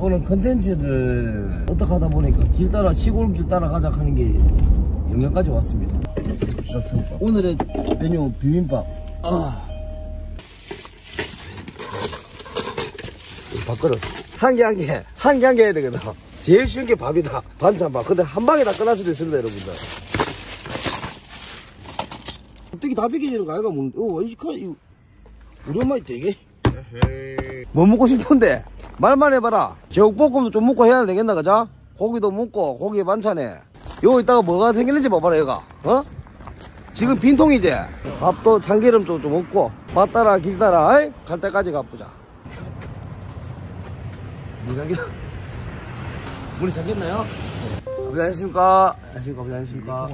오늘 컨텐츠를 어떻게 하다 보니까 길 따라 시골길 따라 가자 하는 게 영양까지 왔습니다. 진짜 추웠다. 오늘의 메뉴 비빔밥. 밥그릇 한 개 한 개 해야 되거든. 제일 쉬운 게 밥이다. 반찬밥. 근데 한 방에 다 끝날 수도 있습니다, 여러분들. 어떻게 다 비켜지는 거 아이가 먹는데? 우리 엄마 되게 뭐 먹고 싶은데 말만 해봐라. 제육볶음도 좀 먹고 해야 되겠나, 그자? 고기도 먹고 고기 반찬에 요 이따가 뭐가 생기는지 봐봐라, 얘가. 지금 빈통이지? 밥도 참기름 좀 먹고 밥 따라 길 따라 갈 때까지 가보자. 문이 잠겼나요? 아버지 안녕하십니까? 안녕하십니까?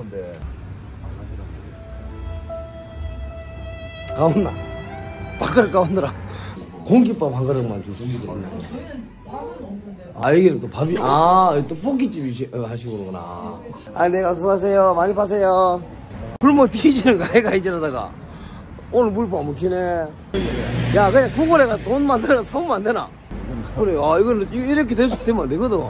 가온나? 밥그릇 가온느라 공깃밥 한 그릇만 주시면. 이게 또 밥이, 또 볶기집 하시구나. 네, 수고하세요. 많이 파세요. 굶어 뒤지는 거 아이가, 이제러다가. 오늘 물밥 먹히네. 야, 그냥 구글에가 돈 만들어 사오면 안 되나? 그래, 이거는 이렇게 되면 안 되거든.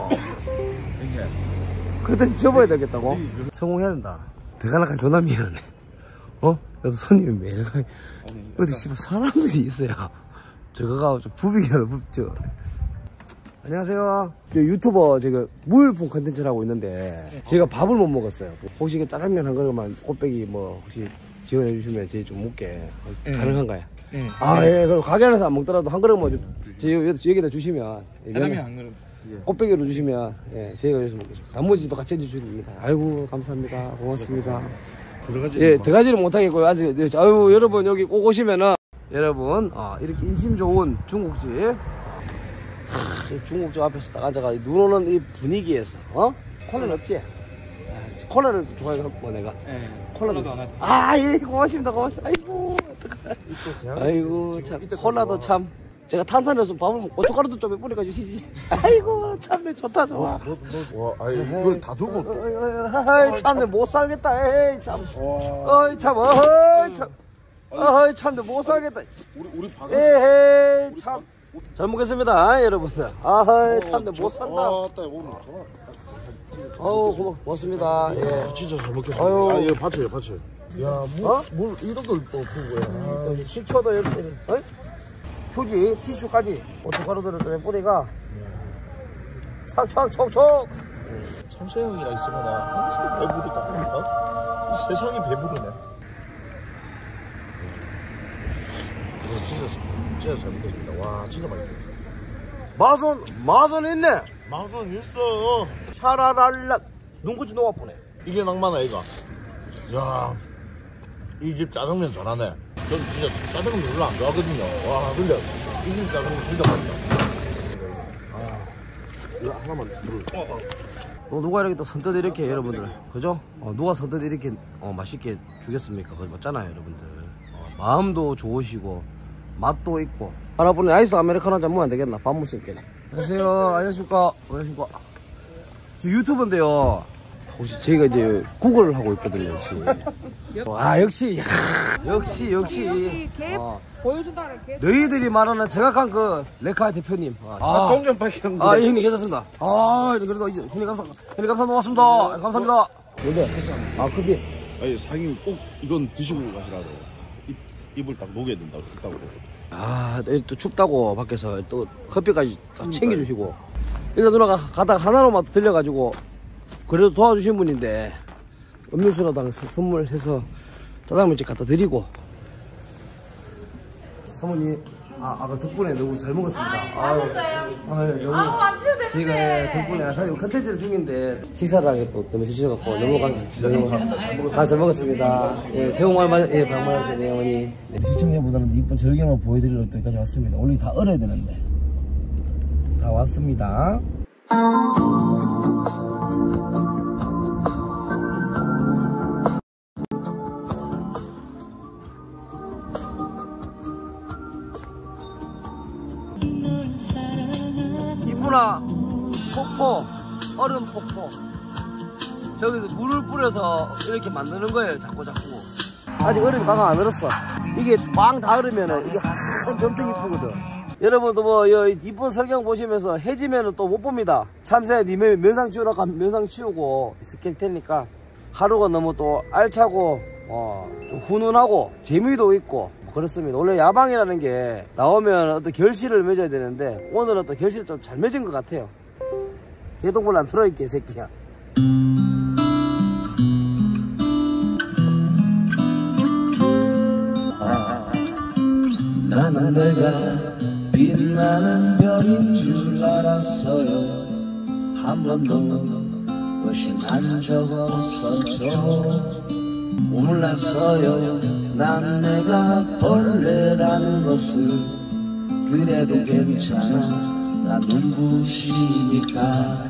그때 접어야 되겠다고? 성공해야 된다. 대가락한 존나 미안하네. 그래서 손님이 매일 가. 어디 씨발 사람들이 있어야 저거가 좀 부비기라도 붓죠. 안녕하세요. 유튜버 제가 물품 컨텐츠를 하고 있는데 제가 밥을 못 먹었어요. 혹시 짜장면 한 그릇만 꽃배기 뭐 혹시 지원해 주시면 제일 좀 먹게 가능한가요? 네. 예. 그럼 가게 안에서 안 먹더라도 한 그릇만 여기다 주시면 짜장면 한 그릇 꽃배기로 주시면 저희가 여기서 먹겠습니다. 나머지도 같이 해주시면 됩니다. 아이고 감사합니다. 고맙습니다. 들어가지는 못하겠고요. 아직. 여러분 여기 꼭 오시면은 여러분 이렇게 인심 좋은 중국집. 중국집 앞에서 딱 앉아가 눈 오는 이 분위기에서 콜라는 없지? 콜라를 좋아해갖고 내가. 네. 콜라도 예, 고맙습니다. 아이고 어떡해. 아이고 참 콜라도 참 제가 탄산이어서 밥을 고춧가루도 좀 뿌려가 주시지. 아이고 참내 좋다 좋아. 이걸 다 두고. 참내 못 살겠다. 에이 참. 참내 못 살겠다. 우리 밥. 에이 참. 잘 먹겠습니다, 여러분들. 참내 못 산다. 오늘 전화. 고맙습니다. 예. 진짜 잘 먹겠습니다. 이거 받쳐요. 야, 물 이런 걸 또 주고 그래. 식초도 이렇게. 휴지, 티슈까지 고춧가루들을 좀 뿌리가 촉촉촉촉. 참새형이랑 있으면 나 항상 배부르다. 이 세상이 배부르네. 진짜 잘 먹겠습니다. 와, 진짜 맛있다. 맛은 있네. 맛은 있어. 샤라랄라. 눈꽃이 녹아보네. 이게 낭만 아이가. 야, 이 집 짜장면 잘하네. 저는 진짜 짜장면 별로 안 좋아하거든요. 와, 근데 이 집 짜장면 진짜 맛있다. 이거 하나만 들어. 누가 이렇게 또 선뜻 이렇게 여러분들, 그죠? 누가 선뜻 이렇게 맛있게 주겠습니까? 그거 맞잖아요, 여러분들. 마음도 좋으시고 맛도 있고. 하나뿐인 아이스 아메리카노 한잔 먹으면 안 되겠나? 밥 먹을 게. 안녕하십니까? 저 유튜브인데요. 혹시 저희가 이제 구글을 하고 있거든요, 역시. 역시. 보여준다는 게. 너희들이 말하는 정확한 그 레카 대표님. 동전밖에 없는데. 형님 괜찮습니다. 그래도 이제 형님 감사합니다. 고맙습니다. 감사합니다. 뭔데? 커피. 아니, 사장님 꼭 이건 드시고 가시라고. 입을 딱 녹여야 된다고, 춥다고. 또 춥다고 밖에서 또 커피까지 딱 챙겨주시고. 일단 누나가 가다가 하나로만 들려가지고 그래도 도와주신 분인데 음료수라도 선물해서 짜장면집 갖다 드리고. 사모님 아까 덕분에 너무 잘 먹었습니다. 너무 저희가 덕분에 사실 컨텐츠를 중인데 식사를 하게 또 때문에 해주셔서 너무 잘 먹었습니다. 예, 새해 복 많이 방문하세요, 어머니. 시청자보다는 이쁜 절경을 보여드리러 여기까지 왔습니다. 원래 다 얼어야 되는데 다 왔습니다. 이쁘나 폭포, 얼음 폭포. 저기서 물을 뿌려서 이렇게 만드는 거예요, 자꾸. 아직 얼음이 막 안 얼었어. 이게 꽝 다 얼으면은 이게 한점 이쁘거든. 여러분도 뭐 이쁜 설경 보시면서 해지면은 또 못 봅니다. 참새 니 면상 치우러 가면 면상 치우고 있을 테니까 하루가 너무 또 알차고 좀 훈훈하고 재미도 있고 뭐 그렇습니다. 원래 야방이라는 게 나오면 어떤 결실을 맺어야 되는데 오늘은 또 결실을 좀 잘 맺은 것 같아요. 개동물 안 들어있게 새끼야. 나는 내가 빛나는 별인 줄 알았어요. 한 번도 의심한 적 없었죠. 몰랐어요. 난 내가 벌레라는 것을. 그래도 괜찮아. 나 눈부시니까.